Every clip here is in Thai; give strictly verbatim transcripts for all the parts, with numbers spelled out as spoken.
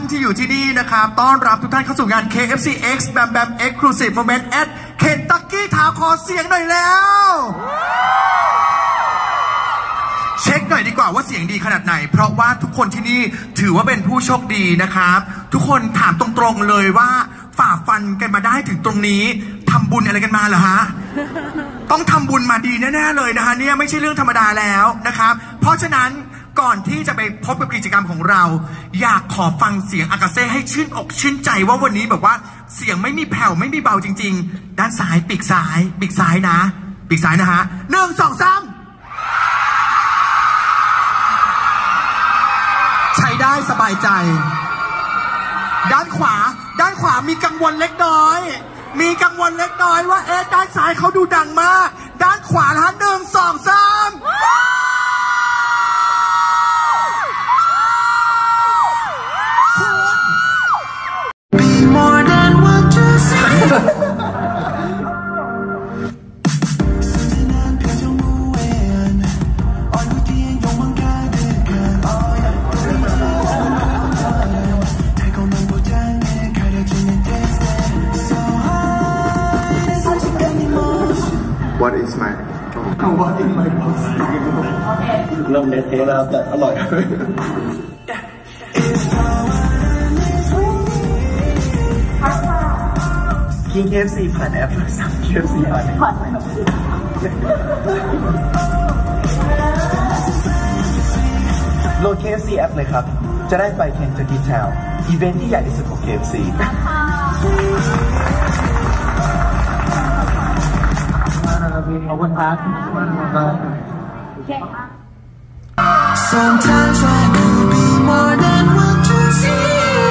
านที่อยู่ที่นี่นะครับต้อนรับทุกท่านเข้าสู่งาน เค เอฟ ซี X Bam Bam Exclusive Moment at Kentucky ถามขอเสียงหน่อยแล้วเช็คหน่อยดีกว่าว่าเสียงดีขนาดไหนเพราะว่าทุกคนที่นี่ถือว่าเป็นผู้โชคดีนะครับทุกคนถามตรงๆเลยว่าฝ่าฟันกันมาได้ถึงตรงนี้ทำบุญอะไรกันมาเหรอฮะต้องทำบุญมาดีแน่ๆเลยนะฮะเนี่ยไม่ใช่เรื่องธรรมดาแล้วนะครับเพราะฉะนั้นก่อนที่จะไปพบกับกิจกรรมของเราอยากขอฟังเสียงอากาเซ่ให้ชื่นอกชื่นใจว่าวันนี้แบบว่าเสียงไม่มีแผ่วไม่มีเบาจริงๆด้านซ้ายปีกซ้ายปีกซ้ายนะปีกซ้ายนะฮะหนึ่งสองสามใช้ได้สบายใจด้านขวาด้านขวามีกังวลเล็กน้อยมีกังวลเล็กน้อยว่าเอ๊ะด้านซ้ายเขาดูดังมากด้านขวานะฮะหนึ่งสองสาม What is my What is my box เริ่มเละเทะแล้วแต่อร่อยกิน เค เอฟ ซี ผ่านแอปสั่ง เค เอฟ ซี ผ่านผ่านโหลด เค เอฟ ซี แอปเลยครับจะได้ไป Kentucky Town อีเวนท์ที่ใหญ่ที่สุดของ เค เอฟ ซี ขอบคุณครับ Sometimes I could be more than what you see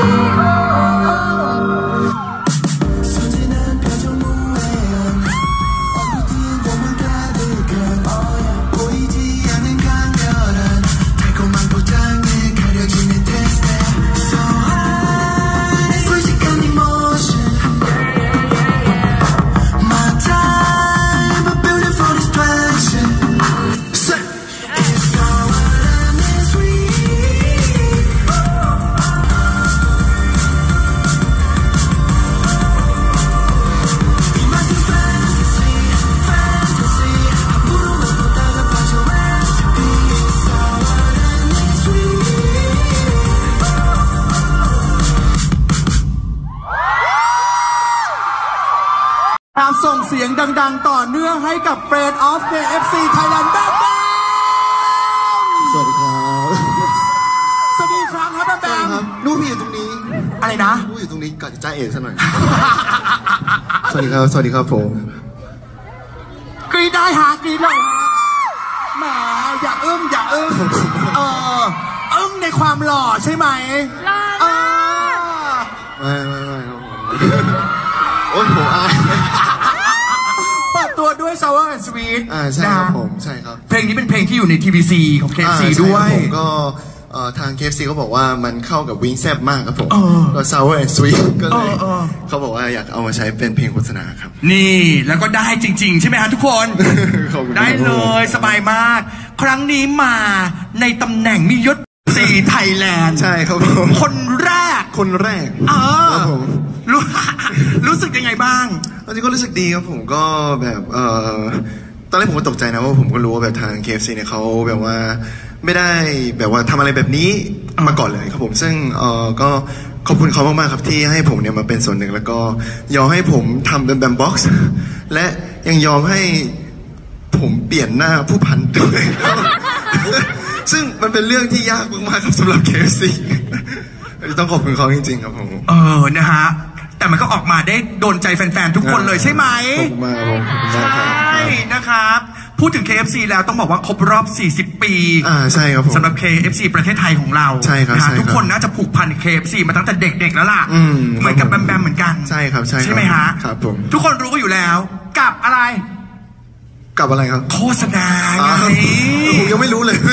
ส่งเสียงดังๆต่อเนื่องให้กับ Friend of เค เอฟ ซี Thailand แบมแบมสวัสดีครับสวัสดีครับครับแบมแบมนู่นพี่อยู่ตรงนี้อะไรนะนู่นอยู่ตรงนี้กัดใจเอกซะหน่อย สวัสดีครับสวัสดีครับผมกรีดได้หากรีดเลยแหมอย่าอึ้งอย่าอึ้งเอออึ้งในความหล่อใช่ไหมหล่อไม่ไม่ไม่ครับโอ้ยผมอายเปิดตัวด้วย Sour and Sweet อ่าใช่ครับผมใช่ครับเพลงนี้เป็นเพลงที่อยู่ใน ที วี ซี ของ เค เอฟ ซี ด้วยผมก็ทาง เค เอฟ ซี เขาบอกว่ามันเข้ากับวิงแซบมากครับผมก็ Sour and Sweet ก็เลยเขาบอกว่าอยากเอามาใช้เป็นเพลงโฆษณาครับนี่แล้วก็ได้จริงๆใช่ไหมฮะทุกคนได้เลยสบายมากครั้งนี้มาในตำแหน่งมิยศสีไทยแลนด์ใช่ครับผมคนแรกคนแรกเออรู้รู้สึกยังไงบ้างตอนนี้ก็รู้สึกดีครับผมก็แบบเออตอนแรกผมก็ตกใจนะว่าผมก็รู้ว่าแบบทาง เค เอฟ ซี เนี่ยเขาแบบว่าไม่ได้แบบว่าทำอะไรแบบนี้มาก่อนเลยครับผมซึ่งเออก็ขอบคุณเขามากๆครับที่ให้ผมเนี่ยมาเป็นส่วนหนึ่งแล้วก็ยอมให้ผมทำเป็นแบมบ็อกซ์และยังยอมให้ผมเปลี่ยนหน้าผู้พันด้วยซึ่งมันเป็นเรื่องที่ยากมากๆครับสำหรับ เค เอฟ ซี ต้องขอบคุณเขาจริงๆครับผมเออนะฮะแต่มันก็ออกมาได้โดนใจแฟนๆทุกคนเลยใช่ไหมขอบคุณมากครับใช่นะครับพูดถึง เค เอฟ ซี แล้วต้องบอกว่าครบรอบสี่สิบปีอ่าใช่ครับผมสำหรับ เค เอฟ ซี ประเทศไทยของเราใช่ครับทุกคนน่าจะผูกพัน เค เอฟ ซี มาตั้งแต่เด็กๆแล้วล่ะเหมือนกับแบมแบมเหมือนกันใช่ครับใช่ใช่ไหมฮะครับผมทุกคนรู้อยู่แล้วกับอะไรกับอะไรครับโฆษณาไงผมยังไม่รู้เลย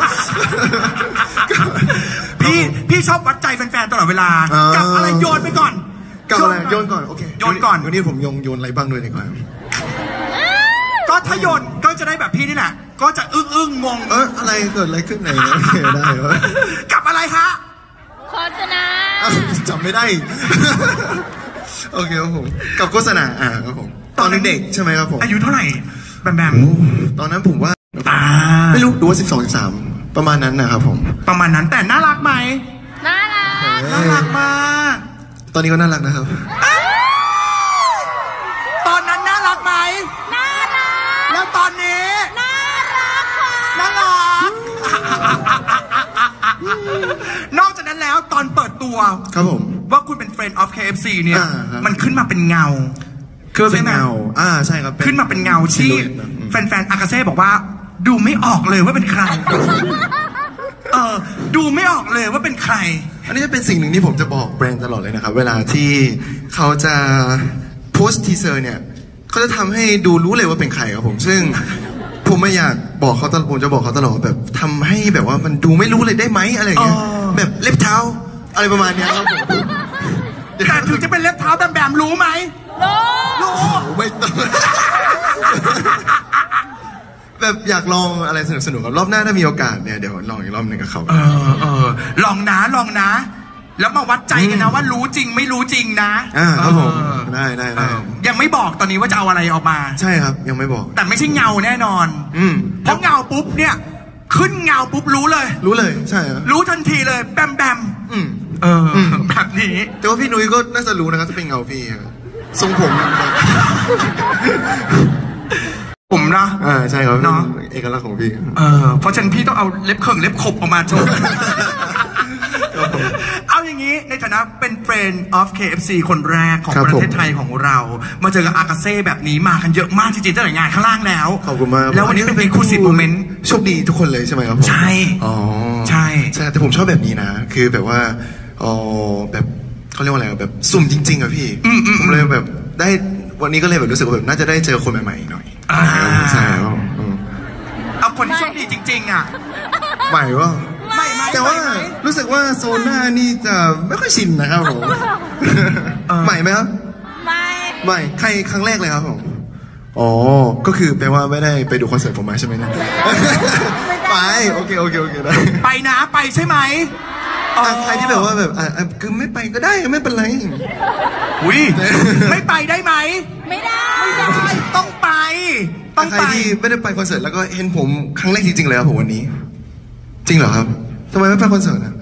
พี่พี่ชอบวัดใจแฟนๆตลอดเวลากับอะไรโยนไปก่อนกับอะไรโยนก่อนโอเคโยนก่อนวันนี้ผมโยนโยนอะไรบ้างด้วยดีกว่าก็ถ้าโยนก็จะได้แบบพี่นี่แหละก็จะอึ้งอึ้งงงเอออะไรเกิดอะไรขึ้นไหนได้กับอะไรฮะโฆษณาจำไม่ได้ โอเคครับผมกับโฆษณาอ่าครับผมตอนเด็กใช่ไหมครับผมอายุเท่าไหร่แบมแบมตอนนั้นผมว่าไม่รู้ดูว่าสิบสองสิบสามประมาณนั้นนะครับผมประมาณนั้นแต่น่ารักไหมน่ารักน่ารักมากตอนนี้ก็น่ารักนะครับตอนนั้นน่ารักไหมน่ารักแล้วตอนนี้น่ารักค่ะน่ารักนอกจากนั้นแล้วตอนเปิดตัวครับผมว่าคุณเป็น Friend of เค เอฟ ซี เนี่ยมันขึ้นมาเป็นเงาคือเป็นเงาอ่าใช่ครับขึ้นมาเป็นเงาที่แฟนๆอากาเซ่บอกว่าดูไม่ออกเลยว่าเป็นใครเออดูไม่ออกเลยว่าเป็นใครอันนี้จะเป็นสิ่งหนึ่งที่ผมจะบอกแบรนด์ตลอดเลยนะครับเวลาที่เขาจะโพสต์ทีเซอร์เนี่ยเขาจะทำให้ดูรู้เลยว่าเป็นใครครับผมซึ่งผมไม่อยากบอกเขาตลอดผมจะบอกเขาตลอดแบบทำให้แบบว่ามันดูไม่รู้เลยได้ไหมอะไรเงี้ยแบบเล็บเท้าอะไรประมาณนี้ครับผมแต่ถึงจะเป็นเล็บเท้าแบบแบบรู้ไหมรู้รู้ไม่ต้องแบบอยากลองอะไรสนุกสนุกกับรอบหน้าถ้ามีโอกาสเนี่ยเดี๋ยวลองอีกรอบหนึ่งกับเขาเออเออลองนะลองนะแล้วมาวัดใจกันนะว่ารู้จริงไม่รู้จริงนะอ่าครับผมได้ได้ได้ยังไม่บอกตอนนี้ว่าจะเอาอะไรออกมาใช่ครับยังไม่บอกแต่ไม่ใช่เงาแน่นอนอืมเพราะเงาปุ๊บเนี่ยขึ้นเงาปุ๊บรู้เลยรู้เลยใช่ครับรู้ทันทีเลยแบมแบมอืมเออแบบนี้แต่ว่าพี่นุ้ยก็น่าจะรู้นะครับจะเป็นเงาพี่ทรงผมผมนะอ่าใช่ครับเนาะเอกลักษณ์ของพี่เออเพราะฉะนั้นพี่ต้องเอาเล็บเข่งเล็บขบออกมาโชว์เอาอย่างนี้ในฐานะเป็น Friend of เค เอฟ ซี คนแรกของประเทศไทยของเรามาเจอกับอากาเซ่แบบนี้มากันเยอะมากจริงๆตั้งแต่งานข้างล่างแล้วขอบคุณมากแล้ววันนี้เป็นคู่สิบโมเมนต์โชคดีทุกคนเลยใช่ไหมครับผมใช่อ๋อใช่ใช่แต่ผมชอบแบบนี้นะคือแบบว่าอ๋อแบบเขาเรียกว่าอะไรแบบสุ่มจริงๆอะพี่ผมเลยแบบได้วันนี้ก็เลยแบบรู้สึกว่าแบบน่าจะได้เจอคนใหม่ๆหน่อยใช่ครับเอาคนที่โชคดีจริงๆอ่ะใหม่ว่าไม่ไม่แต่ว่ารู้สึกว่าโซนหน้านี่จะไม่ค่อยชินนะครับผมใหม่ไหมครับไม่ใหม่ใครครั้งแรกเลยครับผมอ๋อก็คือแปลว่าไม่ได้ไปดูคอนเสิร์ตผมมาใช่ไหมเนี่ยไปโอเคโอเคโอเคได้ไปนะไปใช่ไหมใครที่แบบว่าแบบอ่ะคือไม่ไปก็ได้ไม่เป็นไรอุ้ยไม่ไปได้ไหมไม่ได้ไม่ได้ต้องไปต้องไปใครที่ไม่ได้ไปคอนเสิร์ตแล้วก็เห็นผมครั้งแรกจริงๆเลยครับผมวันนี้จริงเหรอครับทำไมไม่ไปคอนเสิร์ตอ่ะ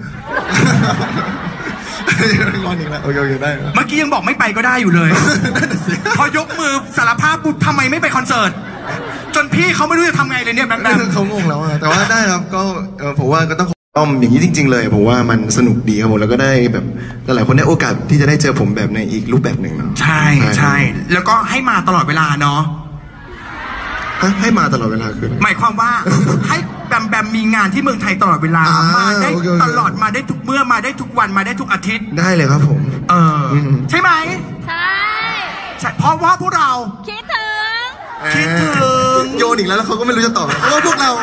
งอนอีกแล้วโอเคโอเคได้เมื่อกี้ยังบอกไม่ไปก็ได้อยู่เลยพอยกมือสารภาพปุ๊บทำไมไม่ไปคอนเสิร์ตจนพี่เขาไม่รู้จะทำไงเลยเนี่ยแบมแบมเขางงแล้วแต่ว่าได้ครับก็ผมว่าก็ต้องต้อมอย่างนี้จริงๆเลยผมว่ามันสนุกดีครับผมแล้วก็ได้แบบหลายคนได้โอกาสที่จะได้เจอผมแบบในอีกรูปแบบหนึ่งเนาะใช่ใช่แล้วก็ให้มาตลอดเวลาเนาะให้มาตลอดเวลาคือหมายความว่าให้แบมแบมมีงานที่เมืองไทยตลอดเวลามาได้ตลอดมาได้ทุกเมื่อมาได้ทุกวันมาได้ทุกอาทิตย์ได้เลยครับผมเออใช่ไหมใช่ใช่เพราะว่าพวกเราคิดถึงคิดถึงโยนอีกแล้วแล้วเขาก็ไม่รู้จะตอบเพราะว่าพวกเรา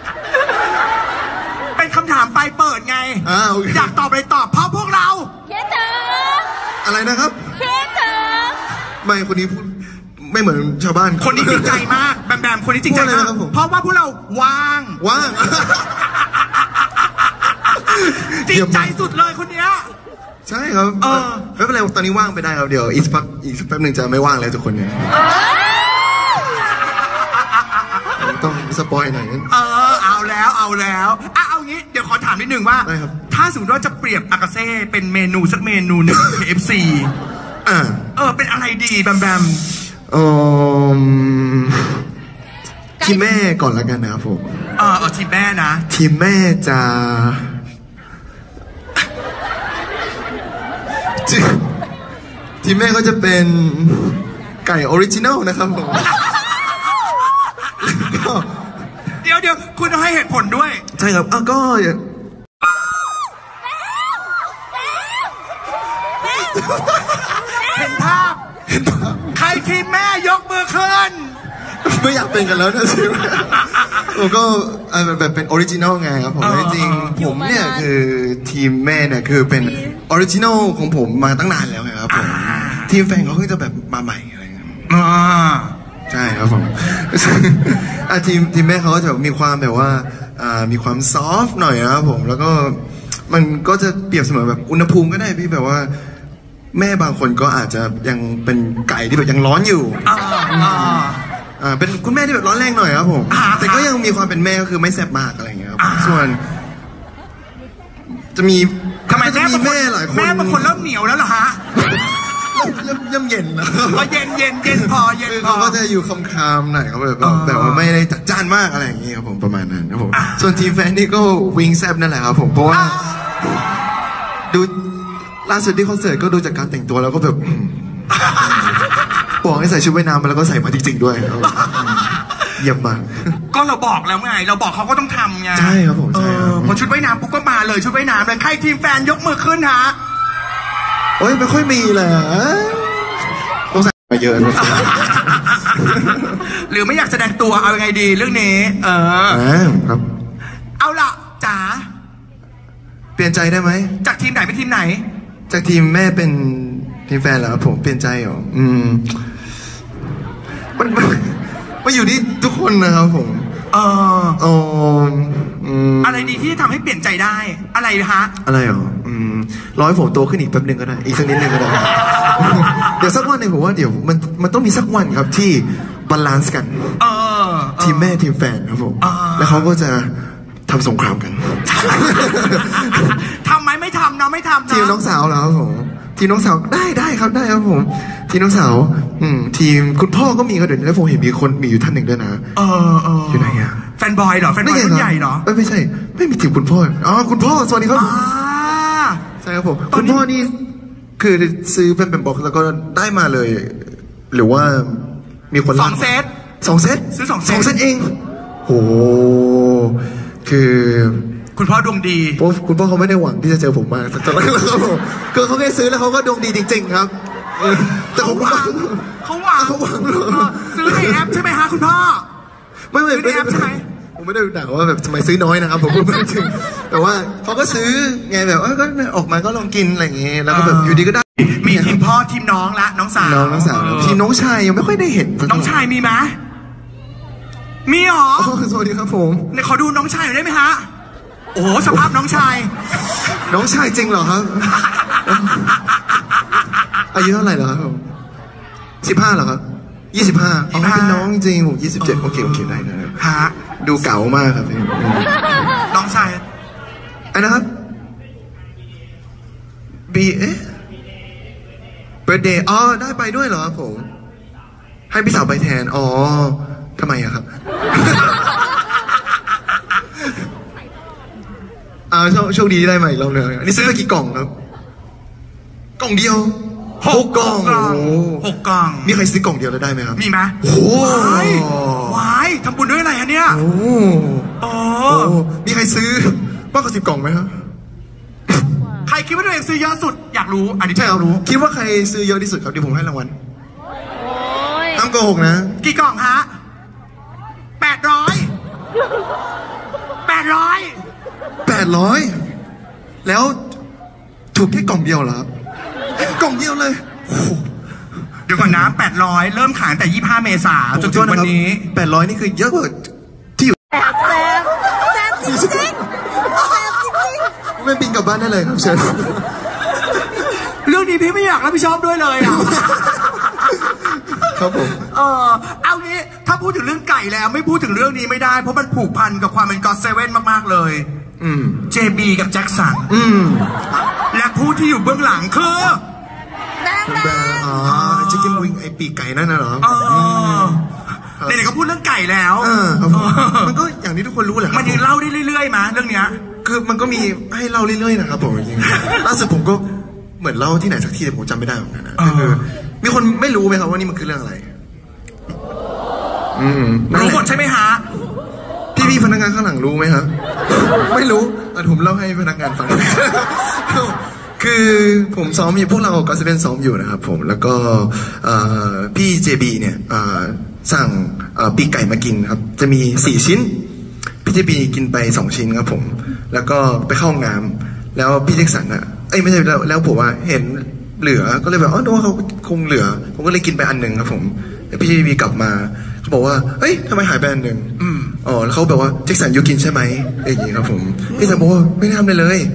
เป็นคำถามปลายเปิดไงอยากตอบเลยตอบเพราะพวกเราคิดถึงอะไรนะครับคิดถึงไม่คนนี้พูดไม่เหมือนชาวบ้านคนนี้จริงใจมากแบมแบมคนนี้จริงใจมากเพราะว่าพวกเราว่างว่างจริงใจสุดเลยคนเนี้ยใช่ครับไม่เป็นไรตอนนี้ว่างไปได้ครับเดี๋ยวอีกสักอีกสักแป๊บหนึ่งจะไม่ว่างแล้วทุกคนเนี่ยต้องสปอยหน่อยเออเอาแล้วเอาแล้วอ่ะเอางี้เดี๋ยวขอถามนิดนึงว่าถ้าสมมติว่าจะเปรียบอากาเซ่เป็นเมนูสักเมนูหนึ่ง เค เอฟ ซีอ่าเออเป็นอะไรดีแบมแบมเออทีมแม่ก่อนแล้วกันนะครับผมเออเออทีมแม่นะทีมแม่จะทีมแม่ก็จะเป็นไก่ออริจินัลนะครับผมเดี๋ยวเดี๋ยวคุณต้องให้เหตุผลด้วยใช่ครับอ้าวก็เห็นภาพใครทีมแม่ยกมือขึ้นไม่อยากเป็นกันแล้วนะสิผมก็แบบเป็นออริจินัลไงครับผมจริงผมเนี่ยคือทีมแม่เนี่ยคือเป็นออริจินัลของผมมาตั้งนานแล้วไงครับผมทีมแฟนเขาเพิ่งจะแบบมาใหม่อะไรเงี้ยใช่ครับผมทีมทีมแม่เขาก็จะมีความแบบว่ามีความซอฟต์หน่อยนะครับผมแล้วก็มันก็จะเปรียบเสมือนแบบอุณหภูมิก็ได้พี่แบบว่า แม่บางคนก็อาจจะยังเป็นไก่ที่แบบยังร้อนอยู่อ่าอ่าเป็นคุณแม่ที่แบบร้อนแรงหน่อยครับผมแต่ก็ยังมีความเป็นแม่ก็คือไม่แซ่บมากอะไรอย่างเงี้ยครับส่วนจะมีทำไมจะมีแม่หลายคนแม่บางคนเริ่มเหนียวแล้วเหรอฮะเริ่มเริ่มเย็นนะพอเย็นเย็นเย็นพอเย็นพอเขาก็จะอยู่คำคามหน่อยเขาแบบแบบว่าไม่ได้จัดจ้านมากอะไรอย่างเงี้ยครับผมประมาณนั้นครับผมส่วนทีมแฟนนี่ก็วิงแซบนั่นแหละครับผมเพราะว่าดูล่าสุดที่คอนเสิร์ตก็ดูจากการแต่งตัวแล้วก็แบบบอกให้ใส่ชุดว่ายน้ำมาแล้วก็ใส่มาจริงๆด้วยเยี่ยมมากก็เราบอกแล้วไงเราบอกเขาก็ต้องทำไงใช่ครับผมใช่พอชุดว่ายน้ำปุ๊บก็มาเลยชุดว่ายน้ำเลยใครทีมแฟนยกมือขึ้นฮะโอ้ยไม่ค่อยมีเลยต้องใส่มาเยอะหรือไม่อยากแสดงตัวเอายังไงดีเรื่องนี้เออครับเอาล่ะจ๋าเปลี่ยนใจได้ไหมจากทีมไหนไปทีมไหนจากทีมแม่เป็นทีมแฟนเหรอผมเปลี่ยนใจเหรออืมมันมันอยู่ที่ทุกคนนะครับผมเอออ๋ออะไรดีที่ทำให้เปลี่ยนใจได้อะไรฮะอะไรเหรออืมร้อยผมโตขึ้นอีกแป๊บนึงก็ได้อีกสักนิดนึงก็ได้เดี๋ยวสักวันหนึ่งผมว่าเดี๋ยวมันมันต้องมีสักวันครับที่บาลานซ์กันเออทีมแม่ทีมแฟนครับผมแล้วเขาก็จะทำสงครามกันทำไหมไม่ทำเนาะไม่ทำทีมน้องสาวแล้วผมทีมน้องสาวได้ได้ครับได้ครับผมทีมน้องสาวอืมทีมคุณพ่อก็มีก็เดี๋ยวแล้วผมเห็นมีคนมีอยู่ท่านหนึ่งด้วยนะเออเอออยู่ไหนอะแฟนบอยเหรอแฟนบอยรุ่นใหญ่เหรอไม่ใช่ไม่มีทีมคุณพ่ออ๋อคุณพ่อสวัสดีครับใช่ครับผมคุณพ่อนี่คือซื้อเป็นเป็นบ็อกแล้วก็ได้มาเลยหรือว่ามีคนสองเซตสองเซตซื้อสองเซตสองเซตเองโหคือคุณพ่อดวงดีเพราะคุณพ่อเขาไม่ได้หวังที่จะเจอผมมากแต่แล้วครับผมคือเขาแค่ซื้อแล้วเขาก็ดวงดีจริงๆครับแต่เขาหวังเขาหวังเขาหวังซื้อในแอปใช่ไหมฮะคุณพ่อไม่ไม่ในแอปใช่ไหมผมไม่ได้ด่าว่าแบบทำไมซื้อน้อยนะครับผมพูดไม่ถึงแต่ว่าเขาก็ซื้อไงแบบว่าก็ออกมาก็ลองกินอะไรอย่างเงี้ยแล้วก็แบบอยู่ดีก็ได้มีทีมพ่อทีมน้องละน้องสาวน้องน้องสาวทีมน้องชายยังไม่ค่อยได้เห็นน้องชายมีไหมมีหรอสวัสดีครับผมในขอดูน้องชายหน่อยได้ไหมฮะโอ้สภาพน้องชายน้องชายจริงเหรอครับอายุเท่าไหร่เหรอครับผมสิบห้าเหรอครับยี่สิบห้าอ๋อเป็นน้องจริงผมยี่สิบเจ็ดโอเคโอเคได้นะฮะดูเก๋ามากครับพี่น้องชายอันนะครับบีเอ๊ะเบิร์ธเดย์อ๋อได้ไปด้วยเหรอครับผมให้พี่สาวไปแทนอ๋อทำไมอะครับอ่าโชคโชคดีได้มาอีกรอบนึงอันนี้ซื้อไปกี่กล่องครับกล่องเดียวหกกล่องหกกล่องมีใครซื้อกล่องเดียวแล้วได้ไหมครับมีไหมโอ้วายทำบุญด้วยอะไรฮะเนี่ยโอ้โหมีใครซื้อมากกว่าสิบกล่องไหมครับใครคิดว่าตัวเองซื้อเยอะสุดอยากรู้อันนี้ใช่ครับรู้คิดว่าใครซื้อเยอะที่สุดครับเดี๋ยวผมให้รางวัลห้ามโกหกนะกี่กล่องฮะแปดร้อยแปดร้อยแปดร้อยแล้วถูกแค่กล่องเดียวเหรอครับกล่องเดียวเลยเดี๋ยวก่อนนะแปดร้อยเริ่มขายแต่ยี่สิบห้าเมษายนจนถึงวันนี้แปดร้อยนี่คือเยอะกว่าที่อยู่แซมแซมแซมจริงจริงแซมจริงจริงไม่บินกลับบ้านได้เลยครับเชิญเรื่องนี้พี่ไม่อยากรับผิดชอบด้วยเลยอ่ะครับผมเออเอางี้ถ้าพูดถึงเรื่องไก่แล้วไม่พูดถึงเรื่องนี้ไม่ได้เพราะมันผูกพันกับความเป็นก็อดเซเว่นมากๆเลยอืมเจ บี กับแจ็คสันอืมและผู้ที่อยู่เบื้องหลังคือแบงแบงอ๋อชิคเก้นวิงไอปีกไก่นั่นน่ะเหรอเดี๋ยวเขาพูดเรื่องไก่แล้วมันก็อย่างที่ทุกคนรู้แหละมันยังเล่าได้เรื่อยๆมาเรื่องเนี้ยคือมันก็มีให้เล่าเรื่อยๆนะครับผมจริงๆล่าสุดผมก็เหมือนเล่าที่ไหนสักที่แต่ผมจำไม่ได้เหมือนกันนะคือมีคนไม่รู้ไหมครับว่านี่มันคือเรื่องอะไรอืมรู้หมดใช่ไหมฮะพี่พี่พนักงานข้างหลังรู้ไหมครับไม่รู้แต่ผมเล่าให้พนักงานฟังคือผมซ้อมอยู่พวกเราก็จะเป็นซ้อมอยู่นะครับผมแล้วก็พี่เจบีเนี่ยสั่งปีกไก่มากินครับจะมีสี่ชิ้นพี่เจบีกินไปสองชิ้นครับผมแล้วก็ไปเข้าห้องน้ำแล้วพี่เจ็กสันอ่ะเอ้ยไม่ใช่แล้วแล้วผมว่าเห็นเหลือก็เลยแบบอ๋อนึกว่าเขาคงเหลือผมก็เลยกินไปอันหนึ่งครับผมแล้วพี่เจบีกลับมาเขาบอกว่าเฮ้ยทำไมหายไปอันหนึ่งอ๋อแล้วเขาแบบว่าเจ็กสันยูกินใช่ไหมอย่างงี้ครับผมพี่สันบอกว่าไม่ได้ทำเลยเลย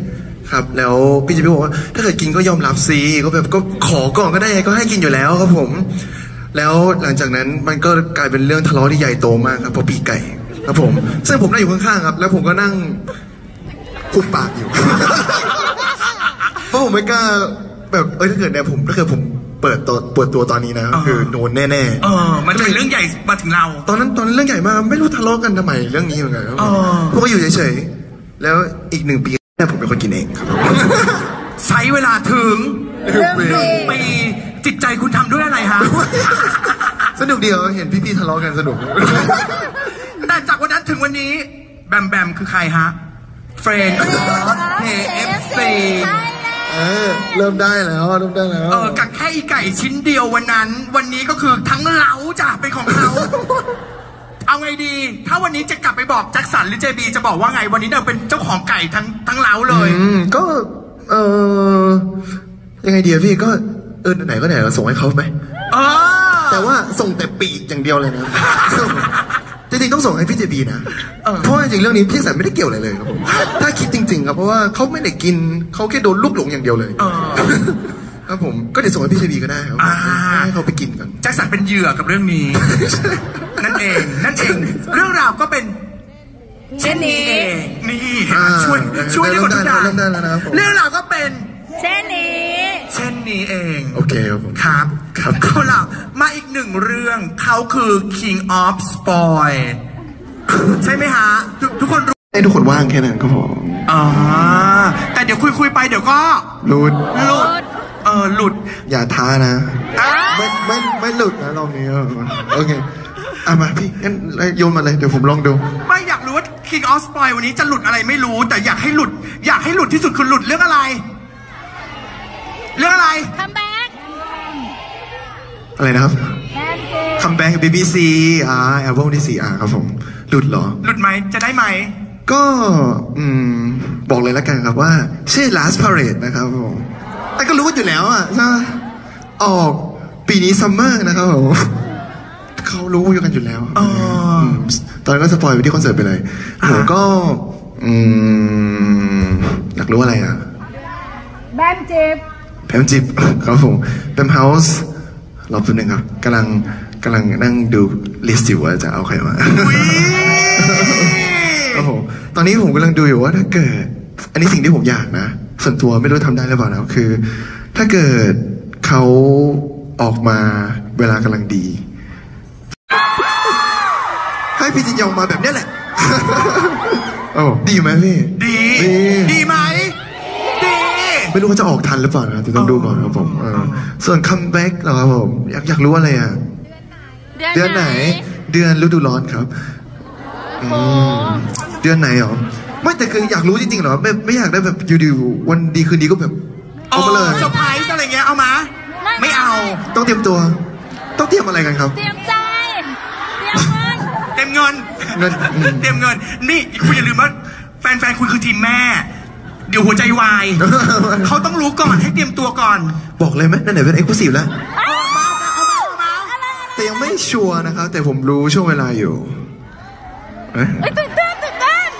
ครับแล้วพี่จะพี่บอกว่าถ้าเกิดกินก็ยอมรับซีก็แบบก็ขอก่อนก็ได้ก็ให้กินอยู่แล้วครับผมแล้วหลังจากนั้นมันก็กลายเป็นเรื่องทะเลาะที่ใหญ่โตมากครับเพราะปีกไก่ครับผมซึ่งผมนั่งอยู่ข้างๆครับแล้วผมก็นั่งคุมปากอยู่เพราะผมไม่กล้าแบบเอ้ยถ้าเกิดเนี่ยผมถ้าเกิดผมเปิดตัวเปิดตัวตอนนี้นะคือโดนแน่ๆเออมันเป็นเรื่องใหญ่มาถึงเราตอนนั้นตอนนั้นเรื่องใหญ่มากไม่รู้ทะเลาะกันทำไมเรื่องนี้เหมือนกันพวกก็อยู่เฉยๆแล้วอีกหนึ่งปีแม่ผมเป็นคนกินเองครับใช้เวลาถึงหนึ่งปีจิตใจคุณทำด้วยอะไรฮะสนุกเดียวเห็นพี่ๆทะเลาะกันสนุกแต่จากวันนั้นถึงวันนี้แบมแบมคือใครฮะเฟรนด์เอฟซีเออเริ่มได้แล้วเริ่มได้แล้วเออกับแค่อีไก่ชิ้นเดียววันนั้นวันนี้ก็คือทั้งเล้าจ้ะเป็นของเขาเอาไงดีถ้าวันนี้จะกลับไปบอกแจ็คสันหรือเจบีจะบอกว่าไงวันนี้เราเป็นเจ้าของไก่ทั้งทั้งเล้าเลยอืมก็เออยังไงดีพี่ก็เออไหนก็ไหนเราส่งให้เขาไหมเออแต่ว่าส่งแต่ปีกอย่างเดียวเลยนะจริงๆต้องส่งให้พี่เจบีนะเพราะจริงๆเรื่องนี้พี่สันไม่ได้เกี่ยวอะไรเลยครับผมถ้าคิดจริงๆครับเพราะว่าเขาไม่ได้กินเขาแค่โดนลูกหลงอย่างเดียวเลยครับผมก็เดี๋ยวส่งให้พี่เจบีก็ได้ครับให้เขาไปกินกันแจ็คสันเป็นเหยื่อกับเรื่องนี้นั่นเองนั่นเองเรื่องราวก็เป็นเช่นนี้นี่ช่วยช่วยได้หมดทุกอย่างเรื่องราวก็เป็นเช่นนี้เช่นนี้เองโอเคครับผมครับครับเอาล่ะมาอีกหนึ่งเรื่องเขาคือ King of Spoil ใช่ไหมฮะทุกคนรู้ให้ทุกคนว่างแค่นั้นก็พออ๋อแต่เดี๋ยวคุยคุยไปเดี๋ยวก็หลุดหลุดเออหลุดอย่าท้านะไม่ไม่ไม่หลุดนะรอบนี้โอเคอ่ะมาพี่งั้นโยนมาเลยเดี๋ยวผมลองดูไม่อยากรู้ว่า King of Spoil วันนี้จะหลุดอะไรไม่รู้แต่อยากให้หลุดอยากให้หลุดที่สุดคือหลุดเรื่องอะไรเรื่องอะไรคัมแบ็กอะไรนะครับคัมแบ็ก บี บี ซี อ่าแอลบั้มที่สี่อ่าครับผมหลุดเหรอหลุดไหมจะได้ไหมก็อืมบอกเลยแล้วกันครับว่าชื่อ Last Parade นะครับผมแต่ก็รู้อยู่แล้วอ่ะใช่ออกปีนี้ซัมเมอร์นะครับผมเขารู้อยู่กันอยู่แล้วตอนนั้นก็สปอยไปที่คอนเสิร์ตไปเลยผมก็อืมอยากรู้อะไรอ่ะแบมจิบแบมจิบครับผมแบมเฮาส์รอบตัวหนึ่งครับกำลังกำลังนั่งดูลิสต์อยู่ว่าจะเอาใครมาครับผมตอนนี้ผมกำลังดูอยู่ว่าถ้าเกิดอันนี้สิ่งที่ผมอยากนะส่วนตัวไม่รู้ทำได้หรือเปล่านะคือถ้าเกิดเขาออกมาเวลากำลังดีให้พี่จินยองมาแบบนี้แหละโอ้ดีไหมพี่ดีดีไหมดีไม่รู้ว่าจะออกทันหรือเปล่านะแต่ต้องดูก่อนครับผมส่วนคัมแบ็กเหรอครับผมอยากอยากรู้อะไรอ่ะเดือนไหนเดือนฤดูร้อนครับเดือนไหนหรอไม่แต่คืออยากรู้จริงๆเหรอไม่ไม่อยากได้แบบอยู่ๆวันดีคืนดีก็แบบเอามาเลยเซอร์ไพรส์อะไรเงี้ยเอามาไม่เอาต้องเตรียมตัวต้องเตรียมอะไรกันครับเตรียมใจเตรียมเงินเตรียมเงินเงินเตรียมเงินนี่คุณอย่าลืมว่าแฟนๆคุณคือทีมแม่เดี๋ยวหัวใจวายเขาต้องรู้ก่อนให้เตรียมตัวก่อนบอกเลยไหมนั่นไหนเป็นเอ็กซ์คลูซีฟแล้วแต่ยังไม่ชัวร์นะครับแต่ผมรู้ช่วงเวลาอยู่เอ้ยตื่นเต้นตื่นเต้น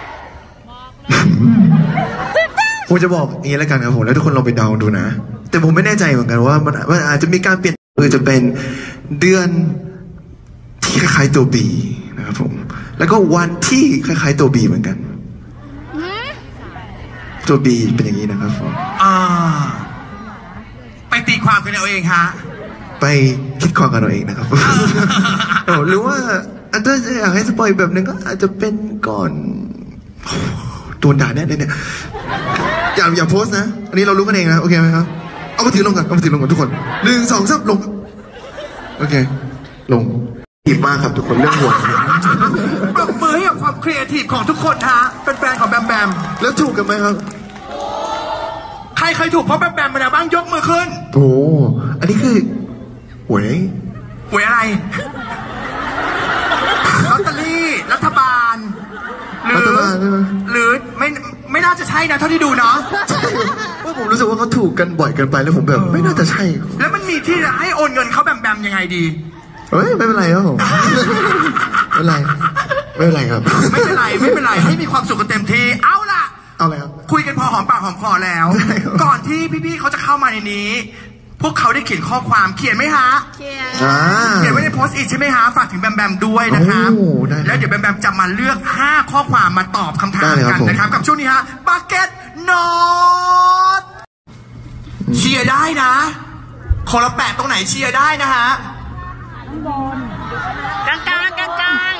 ผมจะบอกอย่างนี้แล้วกันครับผมแล้วทุกคนลองไปเดาดูนะแต่ผมไม่แน่ใจเหมือนกันว่ามันมันอาจจะมีการเปลี่ยนเออจะเป็นเดือนที่คล้ายๆตัวบีนะครับผมแล้วก็วันที่คล้ายๆตัวบีเหมือนกันตัวบีเป็นอย่างนี้นะครับผมอ่าไปตีความกันเอาเองฮะไปคิดความกันเอาเองนะครับหรือว่าอาจจะอยากให้สปอยแบบนึงก็อาจจะเป็นก่อนตัวด่าเนี่ยเนี่ยอย่าอย่าโพสนะอันนี้เรารู้กันเองนะโอเคไหมครับเอามาถือลงกันเอามาถือลงกันทุกคนหนึ่งสองสามลงโอเคลงดีมากครับทุกคนเรื่องหัวปรบมือให้กับความครีเอทีฟของทุกคนฮะเป็นแฟนของแบมแบมแล้วถูกกันไหมครับใครเคยถูกเพราะแบมแบมมาแล้วบ้างยกมือขึ้นโอ้อันนี้คือหวยหวยอะไรลอตเตอรี่รัฐบาลหรือหรือไม่ไม่น่าจะใช่นะเท่าที่ดูเนาะว่าผมรู้สึกว่าเขาถูกกันบ่อยเกินไปแล้วผมแบบไม่น่าจะใช่แล้วมันมีที่ให้โอนเงินเขาแบมแบมยังไงดีเฮ้ยไม่เป็นไรครับผมไม่เป็นไรไม่เป็นไรครับไม่เป็นไรไม่เป็นไรให้มีความสุขกันเต็มที่เอาล่ะเอาอะไรครับคุยกันพอหอมปากหอมคอแล้ว ก่อนที่พี่ๆเขาจะเข้ามาในนี้ พวกเขาได้เขียนข้อความเขียนไหมฮะเขียนเขียนไว้ในโพสต์อิทใช่ไหมฮะฝากถึงแบมแบมด้วยนะครับแล้วเดี๋ยวแบมแบมจะมาเลือกห้าข้อความมาตอบคำถามกันนะครับกับช่วงนี้ฮะบักเก็ตโน้ตเชียร์ได้นะคนละแปะตรงไหนเชียร์ได้นะฮะกลางกลางกลางกลาง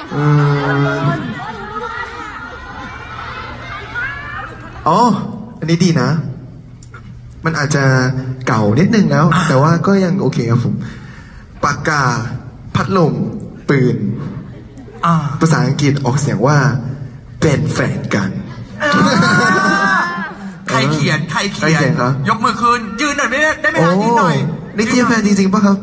อ๋ออันนี้ดีนะมันอาจจะเก่านิดนึงแล้วแต่ว่าก็ยังโอเคครับผมปากกาพัดลมปืนภาษาอังกฤษออกเสียงว่าเป็นแฟนกันใครเขียนใครเขียนยกมือขึ้นยืนหน่อยได้ได้ไหมฮะยืนหน่อยนี่เทียบแฟนจริงๆป่ะครับ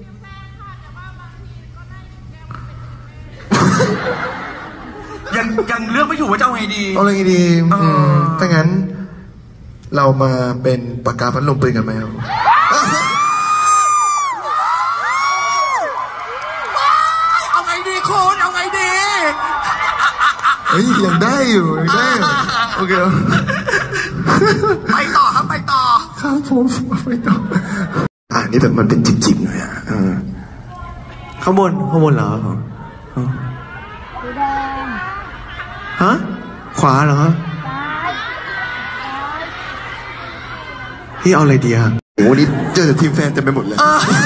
ยังยังเลือกไม่ถูกว่าจะเอาไงดีเอาไงดีถ้างั้นเรามาเป็นปากกาพัดลมปืนกันไหมครับเอาไงดีคุณเอาไงดีเฮ้ยยังได้อยู่ยังได้โอเคไปต่อครับไปต่อครับผมไปต่ออ่านี่แบบมันเป็นจิบๆหน่อยอ่ะข้างบนข้างบนเหรอฮะขวาเหรอพี่เอาอะไรดีอะโอ้โหนี่เจอแต่ทีมแฟนเต็มไปหมดเลย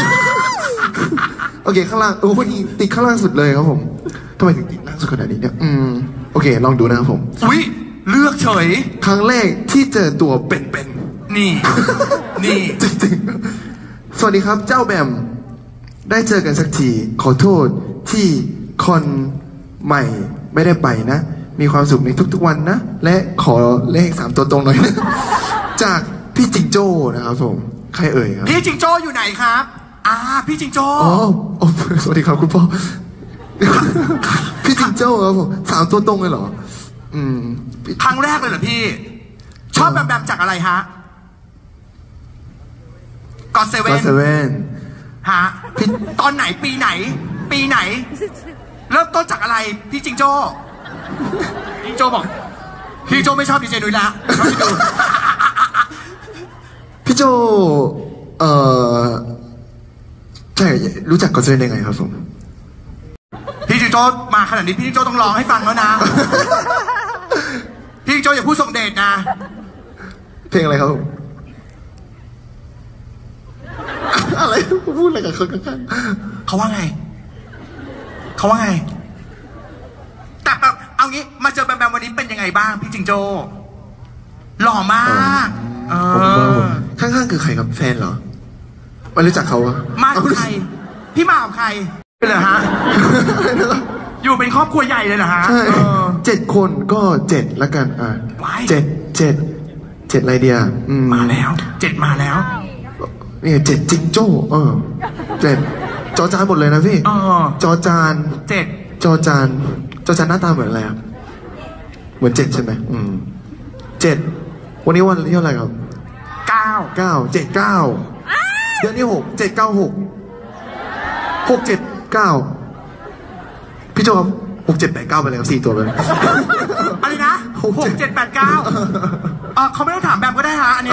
โอเคข้างล่างโอ้โหนี่ติดข้างล่างสุดเลยครับผมทำไมถึงติดล่างสุดขนาดนี้เนี่ยอืมโอเคลองดูนะครับผมอุ้ยเลือกเฉยครั้งแรกที่เจอตัวเป็นๆนี่นี่จริงๆสวัสดีครับเจ้าแบมได้เจอกันสักทีขอโทษที่คอนใหม่ไม่ได้ไปนะมีความสุขในทุกๆวันนะและขอเลขสามตัวตรงหน่อยนะจากพี่จิงโจ้นะครับผมใครเอ่ยครับพี่จิงโจ้อยู่ไหนครับอ่าพี่จิงโจ้อ๋อสวัสดีครับคุณพ่อพี่จิงโจ้ครับผมสามตัวตรงเลยเหรออืมครั้งแรกเลยเหรอพี่ชอบแบมแบมจากอะไรฮะก็เซเว่นก็เซเว่นฮะตอนไหนปีไหนปีไหนเริ่มต้นจากอะไรพี่จิงโจ้พี่โจ้บอกพี่โจ้ไม่ชอบดีเจนุ้ยละชอบพี่ดูพี่โจเอ่อใช่รู้จักก็เซเว่นได้ไงครับผมพี่จิงโจ้มาขนาดนี้พี่จิงโจ้ต้องร้องให้ฟังแล้วนะพี่จิงโจ้อย่าพูดส่งเดชนะเพลงอะไรครับผมอะไรพูดอะไรกับคนข้างๆเขาว่าไงเขาว่าไงแต่แบบเอางี้มาเจอแบมแบมวันนี้เป็นยังไงบ้างพี่จิงโจ้หล่อมากข้างๆคือใครครับแฟนเหรอไม่รู้จักเขาอะมากับใครพี่มากับใครเป็นเหรอฮะอยู่เป็นครอบครัวใหญ่เลยเหรอฮะใช่เจ็ดคนก็เจ็ดละกันอ่ะเจ็ดเจ็ดเจ็ดอะไรเดียมาแล้วเจ็ดมาแล้วนี่เจ็ดจิงโจ้เออเจ็ดจอจานหมดเลยนะพี่จอจานเจ็ดจอจานจอจานหน้าตาเหมือนอะไรครับเหมือนเจ็ดใช่ไหมอืมเจ็ดวันนี้วันที่เท่าไหร่ครับเก้าเก้าเจ็ดเก้าเดือนที่หกเจ็ดเก้าหกหกเจ็ดเก้าพี่โจครับหกเจ็ดแปดเก้าไปแล้วสี่ตัวเลยอะไรนะหกเจ็ดแปดเก้าเออเขาไม่ต้องถามแบบก็ได้ฮะอันนี้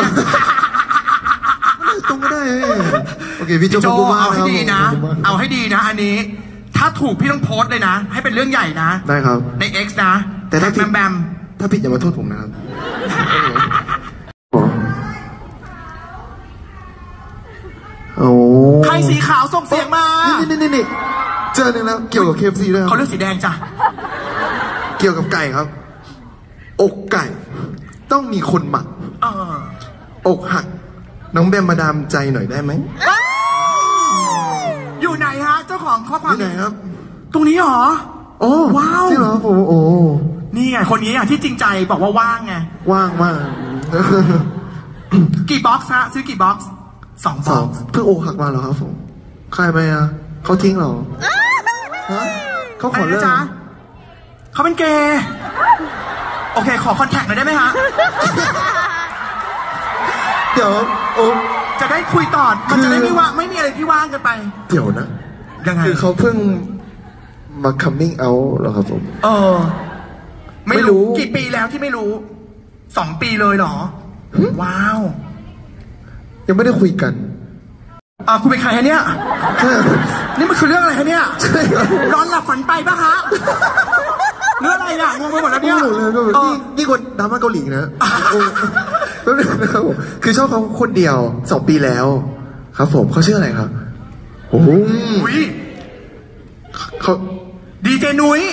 ตรงก็ได้โอเคพี่โจเอาให้ดีนะเอาให้ดีนะอันนี้ถ้าถูกพี่ต้องโพสต์เลยนะให้เป็นเรื่องใหญ่นะได้ครับใน X นะแต่ถ้าแบมแบมถ้าผิดอย่ามาโทษผมนะครับโอ้ใครสีขาวส่งเสียงมานี่นี่นี่เจอหนึ่งแล้วเกี่ยวกับ เค เอฟ ซี ด้วยเขาเลือกสีแดงจ้ะเกี่ยวกับไก่ครับอกไก่ต้องมีคนหมักอกหักน้องแบมมาดามใจหน่อยได้ไหมอยู่ไหนฮะเจ้าของข้อความอยู่ไหนครับตรงนี้หรอโอ้ว้าวจริงเหรอโอ้โอ้นี่ไงคนนี้อ่ะที่จริงใจบอกว่าว่างไงว่างมากกี่บ็อกซ์ฮะซื้อกี่บ็อกซ์สองบ็อกซ์เพิ่งอกหักมาเหรอครับผมใครไปอ่ะเขาทิ้งเหรอฮะเขาขอเลิกเขาเป็นเกย์โอเคขอคอนแทคหน่อยได้ไหมฮะเดี๋ยวโอ้จะได้คุยต่อมันจะได้ไม่ว่างไม่มีอะไรที่ว่างกันไปเดี๋ยวนะยังไงคือเขาเพิ่งมา coming out เหรอครับผมเออไม่รู้กี่ปีแล้วที่ไม่รู้สองปีเลยเหรอว้าวยังไม่ได้คุยกันอ่าคุณเป็นใครฮะเนี่ยนี่มันคือเรื่องอะไรฮะเนี่ยร้อนหลับฝันไปปะคะเรื่องอะไรเนี่ยงงไปหมดแล้วเนี่ยนี่นี่คนดราม่าเกาหลีนะก็นะครับผมคือชอบเขาคนเดียวสองปีแล้วครับผมเขาชื่ออะไรครับโอ้โหเขาดีเจนุ้ย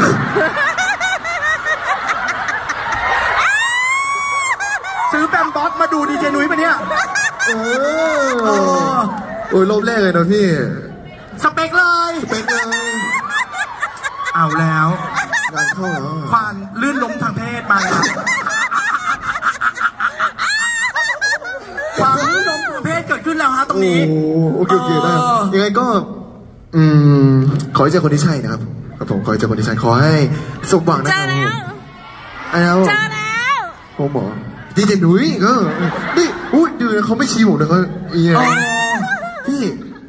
ซื้อแบมบ๊อบมาดูดีเจนุ้ยปะเนี่ยโอ้โอ้ยรอบแรกเลยนะพี่สเปคเลยสเปคเลยเอาแล้วงานเข้าแล้วควานลื่นล้มทางเพศมาความลื่นล้มทางเพศเกิดขึ้นแล้วฮะตรงนี้โอเคโอเคได้ยังไงก็อืมขอให้เจอคนที่ใช่นะครับครับผมขอให้เจอคนที่ใช่ขอให้สมหวังนะครับเจ้าแล้วเจ้าแล้วผมบอกดีเจนุ้ยก็นี่อุ้ยดูนะเขาไม่ชี้ผมนะเขาเอียพี่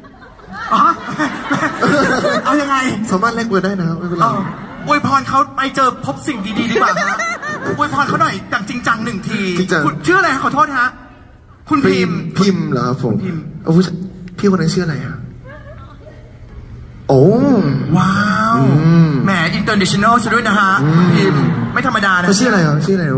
เอายังไงสามารถแลกเบอร์ได้นะครับไม่เป็นไรอวยพรเขาไปเจอพบสิ่งดีๆดีกว่าฮะอวยพรเขาหน่อยอย่างจริงจังหนึ่งทีคุณชื่ออะไรขอโทษฮะคุณพิมพิมเหรอครับผมโอ้พี่คนนั้นชื่ออะไรอะโอ้ว้าวแหมอินเตอร์เนชั่นแนลซะด้วยนะฮะพิมไม่ธรรมดานะเขาชื่ออะไรครับชื่ออะไร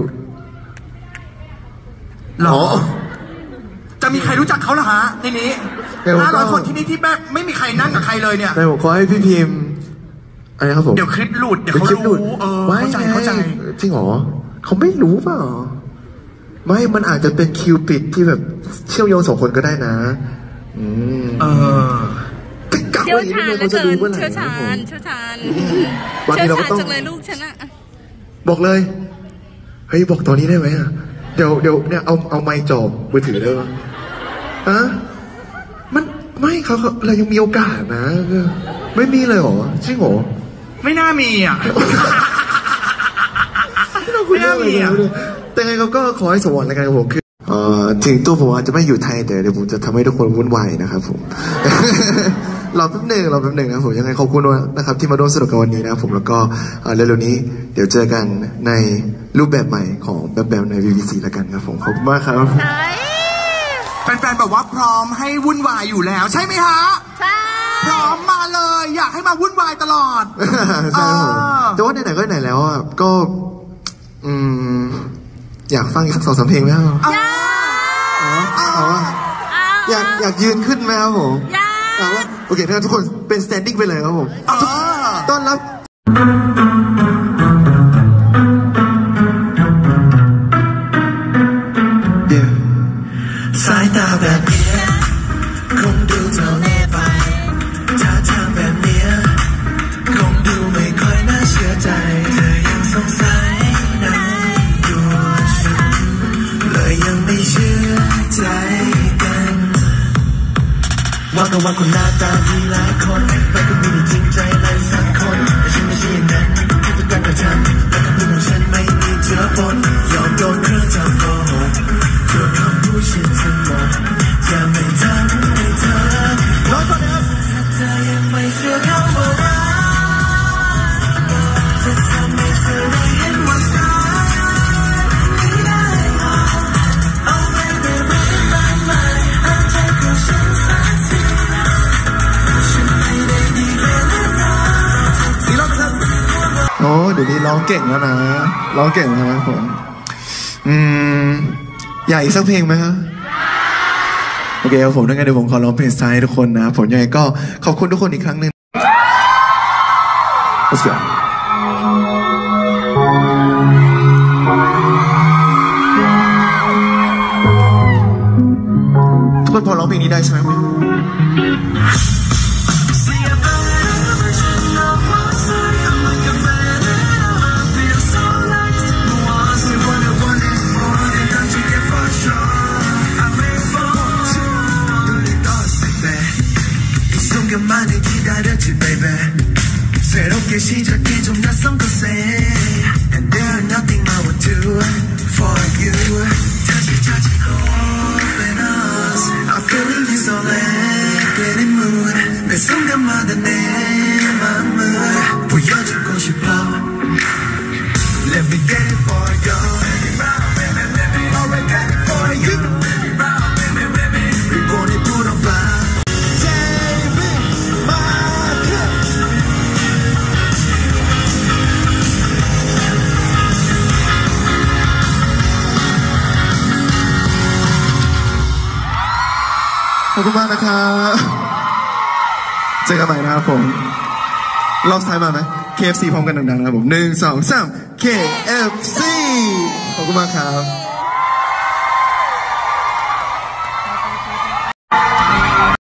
หรอจะมีใครรู้จักเขาเหรอฮะในนี้ห้าร้อยคนที่นี่ที่แบบไม่มีใครนั่งกับใครเลยเนี่ยแต่ผมขอให้พี่พิมอะไรครับผมเดี๋ยวคลิปหลุดเดี๋ยวเขารู้เออเข้าใจเข้าใจจริงเหรอเขาไม่รู้เปล่าไม่มันอาจจะเป็นคิวปิดที่แบบเชื่อมโยงสองคนก็ได้นะอืมเออเชี่ยวชาญเหลือเกินเชี่ยวชาญเชี่ยวชาญเชี่ยวชาญจังเลยลูกฉันอะบอกเลยเฮ้ยบอกตอนนี้ได้ไหมอะเดี๋ยวเดี๋ยวเนี่ยเอาเอาไมค์จ่อมือถือได้ไหมอะมันไม่เขาเรายังมีโอกาสนะไม่มีเลยเหรอใช่เหรอไม่น่ามีอ่ะไม่น่ามีอ่ะแต่ไงเขาก็ขอให้สมหวังในการของผมคือเอ่อถึงตัวผมอาจจะไม่อยู่ไทยแต่เดี๋ยวผมจะทำให้ทุกคนวุ่นวายนะครับผมรอแป๊บหนึ่งรอแป๊บหนึ่งนะผมยังไงขอบคุณนะครับที่มาร่วมสนุกกันวันนี้นะครับผมแล้วก็เร็วๆนี้เดี๋ยวเจอกันในรูปแบบใหม่ของแบบแบบใน วี วี ซี แล้วกันครับผมขอบคุณมากครับแฟนๆแบบว่าพร้อมให้วุ่นวายอยู่แล้วใช่ไหมฮะใช่พร้อมมาเลยอยากให้มาวุ่นวายตลอดใช่ครับแต่ว่าไหนๆก็ไหนแล้วอ่ะก็อืมอยากฟังอีกสักสองสามเพลงไหมครับอ๋อเอาอยากอยากยืนขึ้นไหมครับผมเอาว่าโอเคถ้าทุกคนเป็น standing ไปเลยครับผมต้อนรับสายตาแบบนี้คงดูเท่าแน่ไปท่าทางแบบนี้คงดูไม่ค่อยน่าเชื่อใจเธอยังสงสัยในตัวฉันเลยยังไม่เชื่อใจกันว่ากันว่าคนหน้าตาดีหลายคนแต่ก็ไม่ได้จริงใจเลยสักคนแต่ฉันไม่ใช่อย่างนั้นทุกการกระทำและคำพูดของฉันไม่มีเจือปนยอมโดนเครื่องจับโกหกเพื่อคำพูดฉันทั้งหมดจะไม่ทำให้เธอร้อยคนนะครับถ้าเธอยังไม่เชื่อคำว่ารักจะทำให้เธอได้เห็นว่าสายไม่ได้เอาไปไปไปไปไปเอาใจของฉันสักทีฉันไม่ได้ดีแค่นั้นนะนี่ร้องครับโอ้เดี๋ยวนี้ร้องเก่งแล้วนะร้องเก่งแล้วนะผมอืมอยากอีกสักเพลงไหมครับโอเคครับผมดังนั้นเดี๋ยวผมขอร้องเพลงสไตล์ให้ทุกคนนะผมยังไงก็ขอบคุณทุกคนอีกครั้งหนึ่ง Let's go ทุกคนพอร้องเพลงนี้ได้ใช่ไหม 많이 기다렸지 baby 새롭게 시작해 좀 낯선 곳에 And there's nothing I would do for you 다시 찾은 open us I'm feeling you so late in mood 매 순간마다 내 맘을 보여주고 싶어 Let me get it for you ขอบคุณมากนะครับเจอกันใหม่นะครับผมรอบท้ายมาไหม เค เอฟ ซี พร้อมกันดังๆนะครับผมหนึ่งสองสาม เค เอฟ ซี ขอบคุณมากครับ